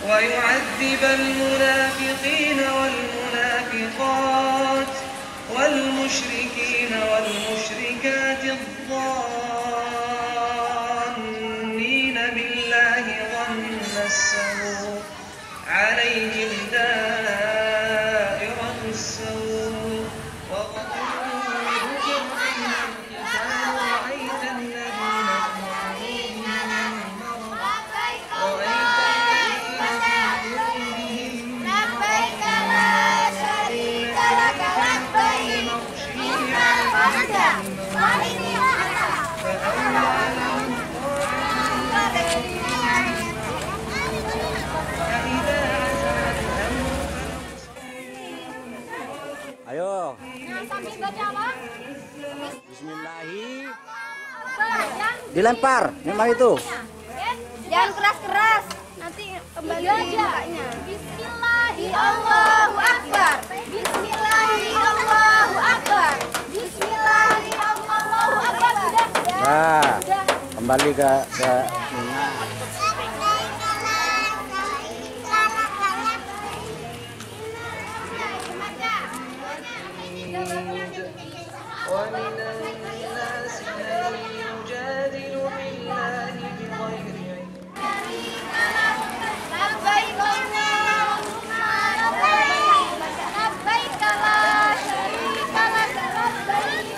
ويعذب المنافقين والمنافقات والمشركين والمشركات الظانين بالله ظن السوء عليهم دائرة السوء وقتلوا ذكر فيهم القتال رأيت الذين في قلوبهم مرض Ayo. Bismillahi. Dilempar, memang itu. Jangan keras-keras, nanti kembali mukanya. Bismillahi Allahu Akbar. Bismillahi Allahu Akbar. Bismillahi Allahu Akbar. Nah, kembali ke ومن الناس من يجادل بالله بغير علم لبيك اللهم لبيك لا شريك لك لبيك.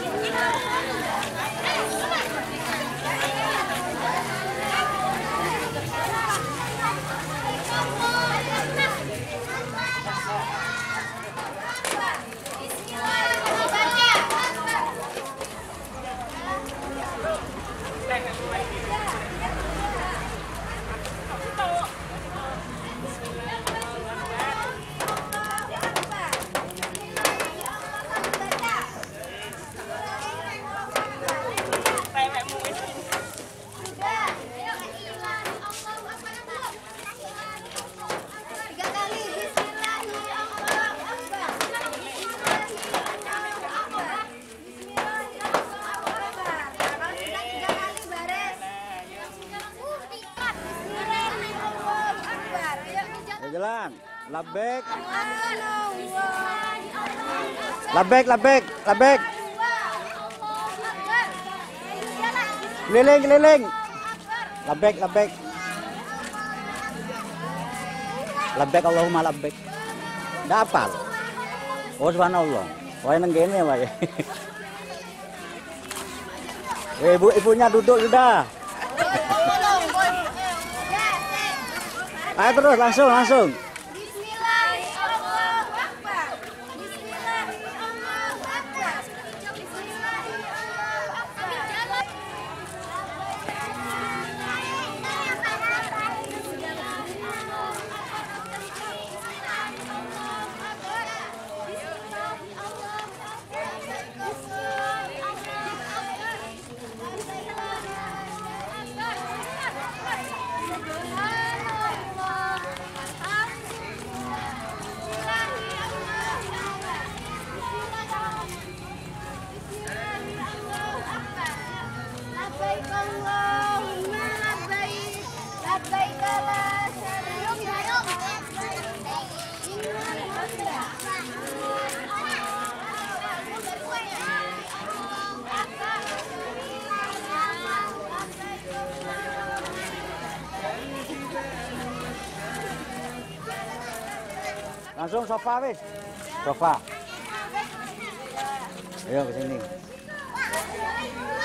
jalan. Labek. Labek, labek, labek. Keliling, keliling. Labek, labek. Labek Allahumma labek. Nggak hafal. Oh subhanallah. Wah nang gini wae. Ibu-ibunya duduk sudah. Ayo terus langsung langsung. Langsung sofa wis. Sofa. Ayo ke sini.